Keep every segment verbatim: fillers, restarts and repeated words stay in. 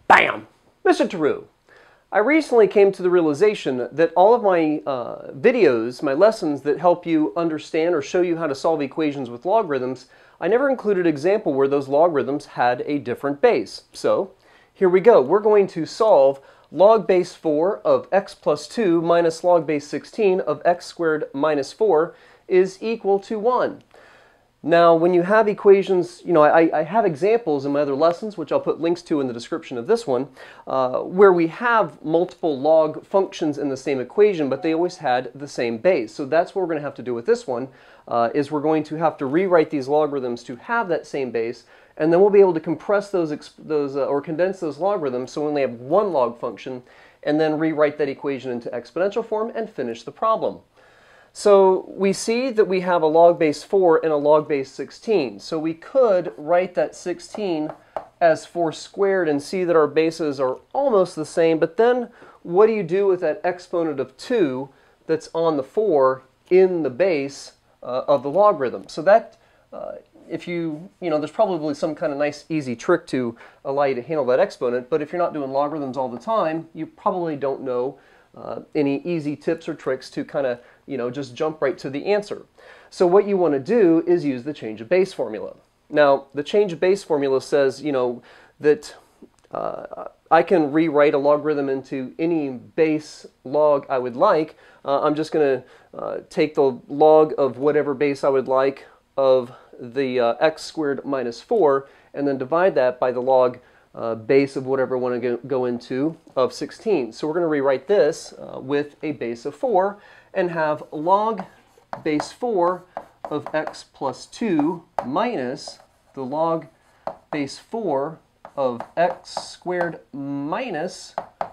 Bam! Mister Taru, I recently came to the realization that all of my uh, videos, my lessons that help you understand or show you how to solve equations with logarithms, I never included an example where those logarithms had a different base. So here we go. We're going to solve log base four of x plus two minus log base sixteen of x squared minus four is equal to one. Now, when you have equations, you know, I, I have examples in my other lessons, which I'll put links to in the description of this one, uh, where we have multiple log functions in the same equation, but they always had the same base. So that's what we're going to have to do with this one, uh, is we're going to have to rewrite these logarithms to have that same base, and then we'll be able to compress those, those uh, or condense those logarithms so we only have one log function, and then rewrite that equation into exponential form and finish the problem. So we see that we have a log base four and a log base sixteen. So we could write that sixteen as four squared and see that our bases are almost the same. But then what do you do with that exponent of two that's on the four in the base uh, of the logarithm? So that, uh, if you, you know, there's probably some kind of nice easy trick to allow you to handle that exponent. But if you're not doing logarithms all the time, you probably don't know Uh, any easy tips or tricks to kind of, you know, just jump right to the answer. So what you want to do is use the change of base formula. Now, the change of base formula says, you know, that uh, I can rewrite a logarithm into any base log I would like. Uh, I'm just going to uh, take the log of whatever base I would like of the uh, x squared minus four and then divide that by the log Uh, base of whatever I want to go, go into of sixteen. So we're going to rewrite this uh, with a base of four and have log base four of x plus two minus the log base four of x squared minus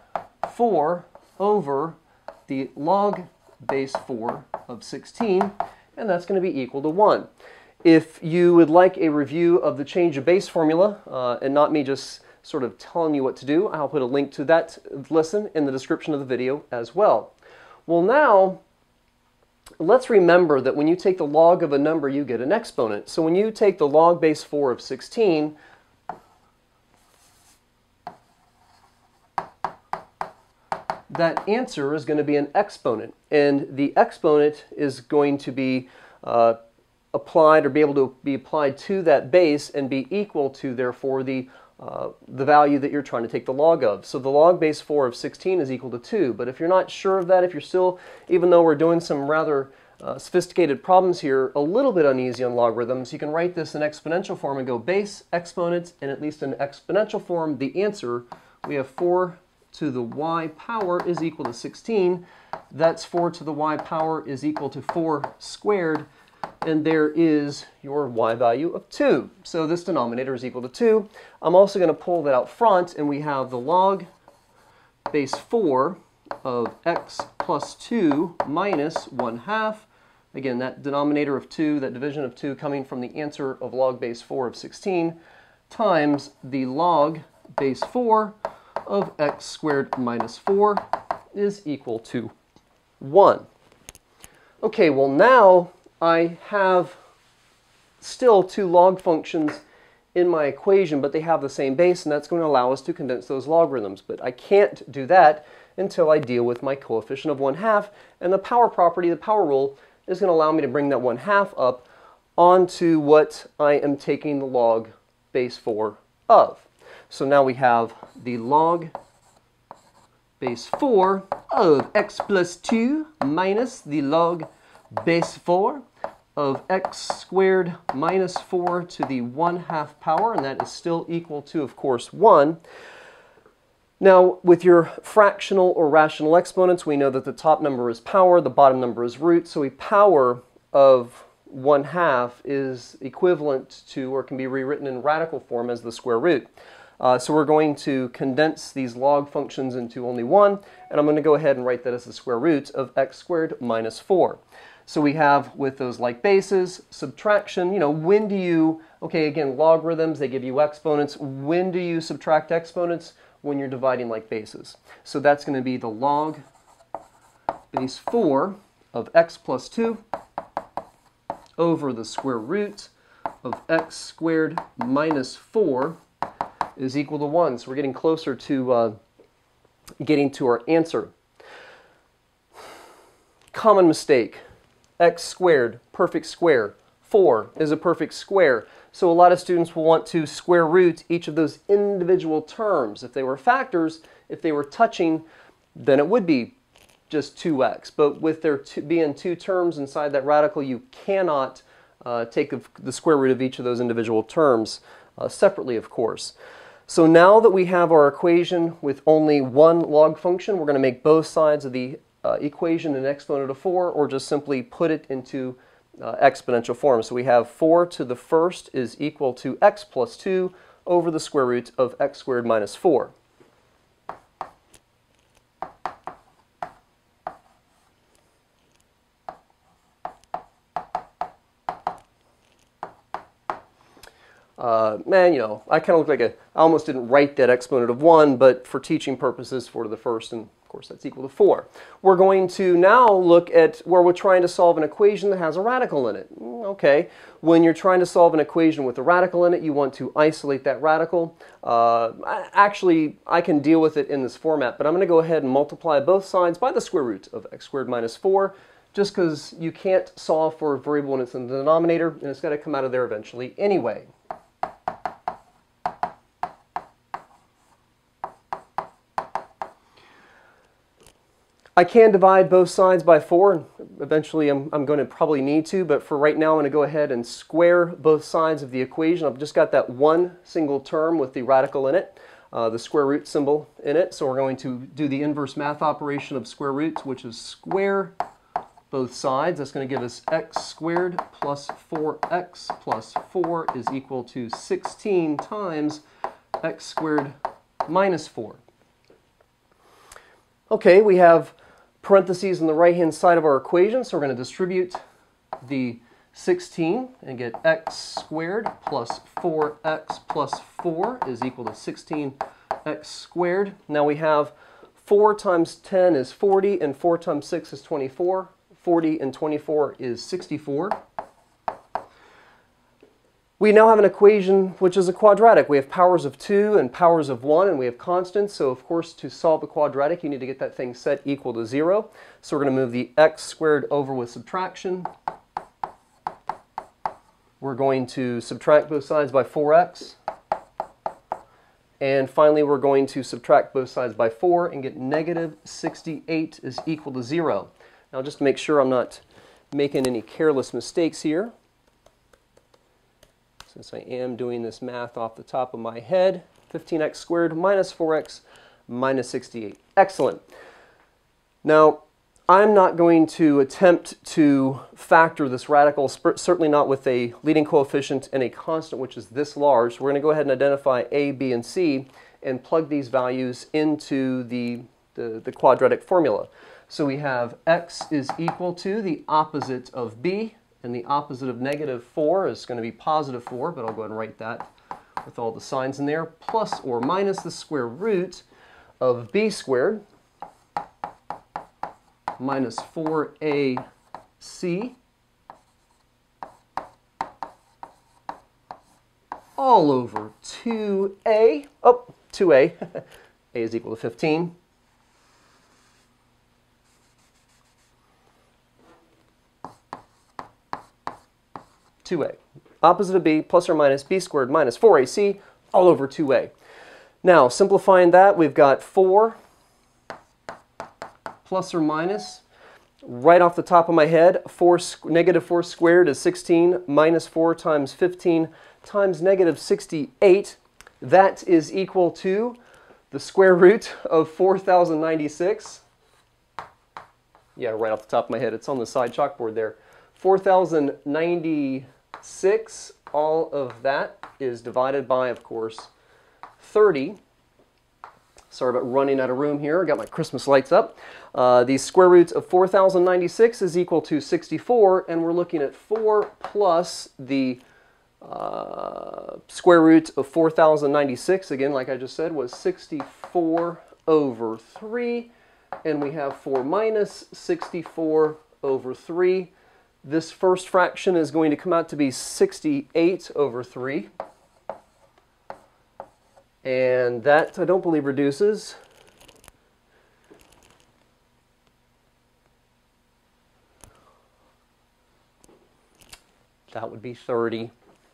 four over the log base four of sixteen, and that's going to be equal to one. If you would like a review of the change of base formula uh, and not me just sort of telling you what to do, I'll put a link to that lesson in the description of the video as well. Well, now let's remember that when you take the log of a number, you get an exponent. So when you take the log base four of sixteen, that answer is going to be an exponent, and the exponent is going to be uh, applied or be able to be applied to that base and be equal to, therefore, the Uh, the value that you're trying to take the log of. So the log base four of sixteen is equal to two. But if you're not sure of that, if you're still, even though we're doing some rather uh, sophisticated problems here, a little bit uneasy on logarithms, you can write this in exponential form and go base, exponent, and at least in exponential form, the answer, we have four to the y power is equal to sixteen. That's four to the y power is equal to four squared. And there is your y value of two. So this denominator is equal to two. I'm also going to pull that out front, and we have the log base four of x plus two minus one half. Again, that denominator of two, that division of two coming from the answer of log base four of sixteen times the log base four of x squared minus four is equal to one. Okay, well now I have still two log functions in my equation, but they have the same base, and that's going to allow us to condense those logarithms. But I can't do that until I deal with my coefficient of one half, and the power property, the power rule, is going to allow me to bring that one half up onto what I am taking the log base four of. So now we have the log base four of x plus two minus the log base four of x squared minus four to the one half power, and that is still equal to, of course, one. Now, with your fractional or rational exponents, we know that the top number is power, the bottom number is root, so a power of one half is equivalent to, or can be rewritten in radical form as the square root. Uh, so we're going to condense these log functions into only one, and I'm going to go ahead and write that as the square root of x squared minus four. So we have, with those like bases, subtraction, you know, when do you, okay, again, logarithms, they give you exponents. When do you subtract exponents? When you're dividing like bases. So that's going to be the log base four of x plus two over the square root of x squared minus four is equal to one. So we're getting closer to uh, getting to our answer. Common mistake. X squared, perfect square. four is a perfect square. So a lot of students will want to square root each of those individual terms. If they were factors, if they were touching, then it would be just two x. But with there two, being two terms inside that radical, you cannot uh, take the, the square root of each of those individual terms uh, separately, of course. So now that we have our equation with only one log function, we're going to make both sides of the uh, equation an exponent of four, or just simply put it into uh, exponential form. So we have four to the first is equal to x plus two over the square root of x squared minus four. Uh, man, you know, I kind of look like a, I almost didn't write that exponent of one, but for teaching purposes, four to the first, and of course that's equal to four. We're going to now look at where we're trying to solve an equation that has a radical in it. Okay, when you're trying to solve an equation with a radical in it, you want to isolate that radical. Uh, actually, I can deal with it in this format, but I'm going to go ahead and multiply both sides by the square root of x squared minus four, just because you can't solve for a variable when it's in the denominator, and it's got to come out of there eventually anyway. I can divide both sides by four, and eventually I'm, I'm going to probably need to, but for right now I'm going to go ahead and square both sides of the equation. I've just got that one single term with the radical in it, uh, the square root symbol in it, so we're going to do the inverse math operation of square roots, which is square both sides. That's going to give us x squared plus four x plus four is equal to sixteen times x squared minus four. Okay, we have parentheses on the right-hand side of our equation, so we're going to distribute the sixteen and get x squared plus four x plus four is equal to sixteen x squared. Now we have four times ten is forty, and four times six is twenty-four. forty and twenty-four is sixty-four. We now have an equation which is a quadratic. We have powers of two and powers of one, and we have constants. So of course, to solve a quadratic, you need to get that thing set equal to zero. So we're going to move the x squared over with subtraction. We're going to subtract both sides by four x. And finally, we're going to subtract both sides by four and get negative sixty-eight is equal to zero. Now just to make sure I'm not making any careless mistakes here, since I am doing this math off the top of my head, fifteen x squared minus four x minus sixty-eight. Excellent. Now, I'm not going to attempt to factor this radical, certainly not with a leading coefficient and a constant which is this large. So we're going to go ahead and identify a, b, and c and plug these values into the, the, the quadratic formula. So we have x is equal to the opposite of b, and the opposite of negative four is going to be positive four, but I'll go ahead and write that with all the signs in there, plus or minus the square root of b squared minus four a c all over two a, oh, two a, a is equal to fifteen. two a. Opposite of b plus or minus b squared minus four a c all over two a. Now, simplifying that, we've got four plus or minus, right off the top of my head, four, negative four squared is sixteen, minus four times fifteen times negative sixty-eight. That is equal to the square root of four thousand ninety-six. Yeah, right off the top of my head. It's on the side chalkboard there. four thousand ninety-six, all of that is divided by, of course, thirty. Sorry about running out of room here. I got my Christmas lights up. Uh, the square root of four thousand ninety-six is equal to sixty-four, and we're looking at four plus the uh, square root of four thousand ninety-six, again, like I just said, was sixty-four over three, and we have four minus sixty-four over three. This first fraction is going to come out to be sixty-eight over three. And that, I don't believe, reduces. That would be thirty.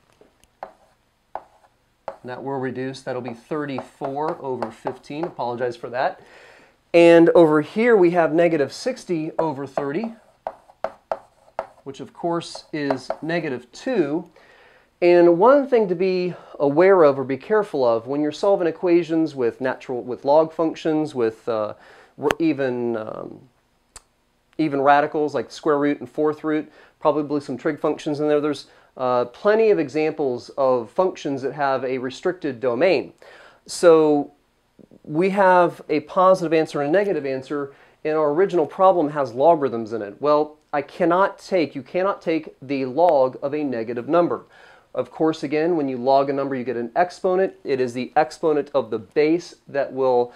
And that will reduce. That'll be thirty-four over fifteen. Apologize for that. And over here we have negative sixty over thirty, which of course is negative two. And one thing to be aware of or be careful of when you're solving equations with natural, with log functions, with uh, even um, even radicals like square root and fourth root, probably some trig functions in there. There's uh, plenty of examples of functions that have a restricted domain. So we have a positive answer and a negative answer, and our original problem has logarithms in it. Well, I cannot take, you cannot take the log of a negative number. Of course, again, when you log a number, you get an exponent. It is the exponent of the base that will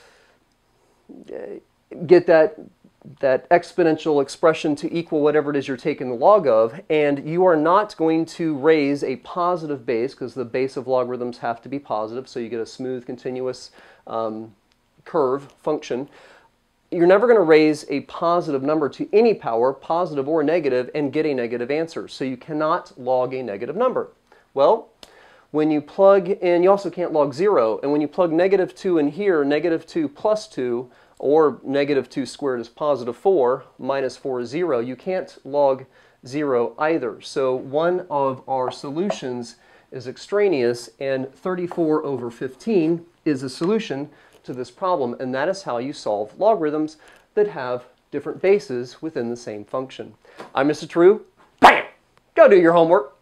get that, that exponential expression to equal whatever it is you're taking the log of. And you are not going to raise a positive base, because the base of logarithms have to be positive, so you get a smooth, continuous um, curve function. You're never going to raise a positive number to any power, positive or negative, and get a negative answer. So you cannot log a negative number. Well, when you plug in, you also can't log zero. And when you plug negative two in here, negative two plus two, or negative two squared is positive four, minus four is zero, you can't log zero either. So one of our solutions is extraneous, and thirty-four over fifteen is a solution to this problem, and that is how you solve logarithms that have different bases within the same function. I'm Mister True. Bam! Go do your homework.